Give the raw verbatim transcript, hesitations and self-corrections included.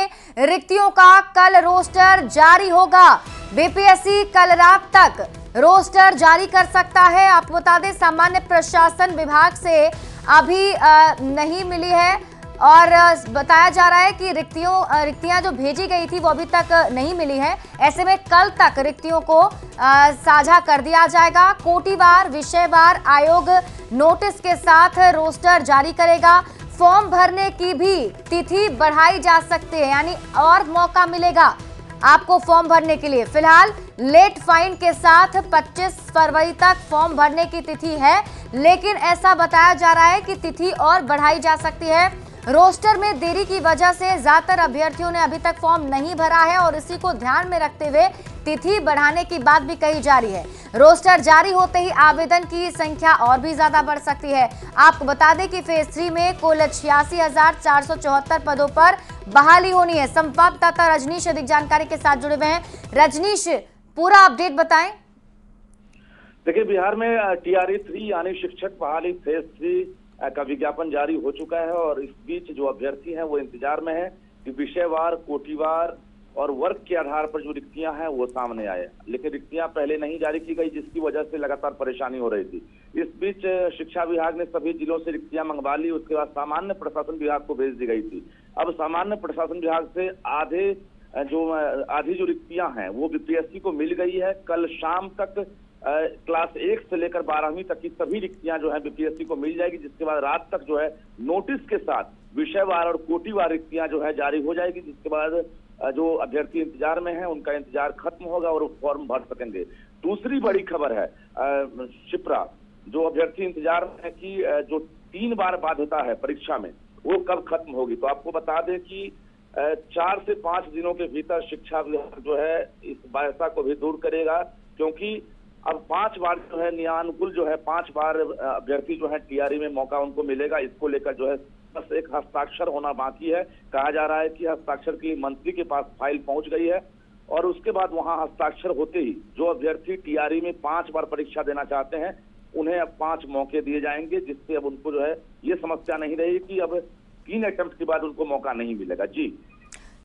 में रिक्तियों का कल रोस्टर जारी होगा। बीपीएससी कल रात तक रोस्टर जारी कर सकता है। आपको बता दें, सामान्य प्रशासन विभाग से अभी नहीं मिली है और बताया जा रहा है कि रिक्तियों रिक्तियां जो भेजी गई थी वो अभी तक नहीं मिली है। ऐसे में कल तक रिक्तियों को साझा कर दिया जाएगा। कोटिवार विषयवार आयोग नोटिस के साथ रोस्टर जारी करेगा। फॉर्म भरने की भी तिथि बढ़ाई जा सकती है, यानी और मौका मिलेगा आपको फॉर्म भरने के लिए। फिलहाल लेट फाइन के साथ पच्चीस फरवरी तक फॉर्म भरने की तिथि है, लेकिन ऐसा बताया जा रहा है कि तिथि और बढ़ाई जा सकती है। रोस्टर में देरी की वजह से ज्यादातर अभ्यर्थियों ने अभी तक फॉर्म नहीं भरा है और इसी को ध्यान में रखते हुए तिथि बढ़ाने की बात भी कही जा रही है। रोस्टर जारी होते ही आवेदन की संख्या और भी ज्यादा बढ़ सकती है। आपको बता दें कि फेज थ्री में कुल छियासी हजार चार सौ चौहत्तर पदों पर बहाली होनी है। संवाददाता रजनीश अधिक जानकारी के साथ जुड़े हुए हैं। रजनीश, पूरा अपडेट बताएं। देखिए, बिहार में टीआरई थ्री यानी शिक्षक बहाली फेज थ्री का विज्ञापन जारी हो चुका है और इस बीच जो अभ्यर्थी हैं वो इंतजार में है कि विषयवार, कोटिवार और वर्ग के आधार पर जो रिक्तियां हैं वो सामने आए। लेकिन रिक्तियां पहले नहीं जारी की गई, जिसकी वजह से लगातार परेशानी हो रही थी। इस बीच शिक्षा विभाग ने सभी जिलों से रिक्तियां मंगवा ली। उसके बाद सामान्य प्रशासन विभाग को भेज दी गई थी। अब सामान्य प्रशासन विभाग से आधे जो आधी जो रिक्तियां हैं वो बीपीएससी को मिल गई है। कल शाम तक क्लास एक से लेकर बारहवीं तक की सभी रिक्तियां जो है बीपीएससी को मिल जाएगी, जिसके बाद रात तक जो है नोटिस के साथ विषयवार और कोटिवार रिक्तियां जो है जारी हो जाएगी, जिसके बाद जो अभ्यर्थी इंतजार में हैं उनका इंतजार खत्म होगा और वो फॉर्म भर सकेंगे। दूसरी बड़ी खबर है शिप्रा, जो अभ्यर्थी इंतजार में है कि जो तीन बार बाध्यता है परीक्षा में वो कब खत्म होगी। तो आपको बता दें कि चार से पांच दिनों के भीतर शिक्षा विभाग जो है इस बाध्यता को भी दूर करेगा, क्योंकि अब पांच बार जो है नियानुकूल जो है पांच बार अभ्यर्थी जो है टीआरई में मौका उनको मिलेगा। इसको लेकर जो है बस एक हस्ताक्षर होना बाकी है। कहा जा रहा है कि हस्ताक्षर के लिए मंत्री के पास फाइल पहुंच गई है और उसके बाद वहां हस्ताक्षर होते ही जो अभ्यर्थी टीआरई में पांच बार परीक्षा देना चाहते हैं उन्हें अब पांच मौके दिए जाएंगे, जिससे अब उनको जो है ये समस्या नहीं रहेगी कि अब तीन अटेम्प्ट के बाद उनको मौका नहीं मिलेगा। जी।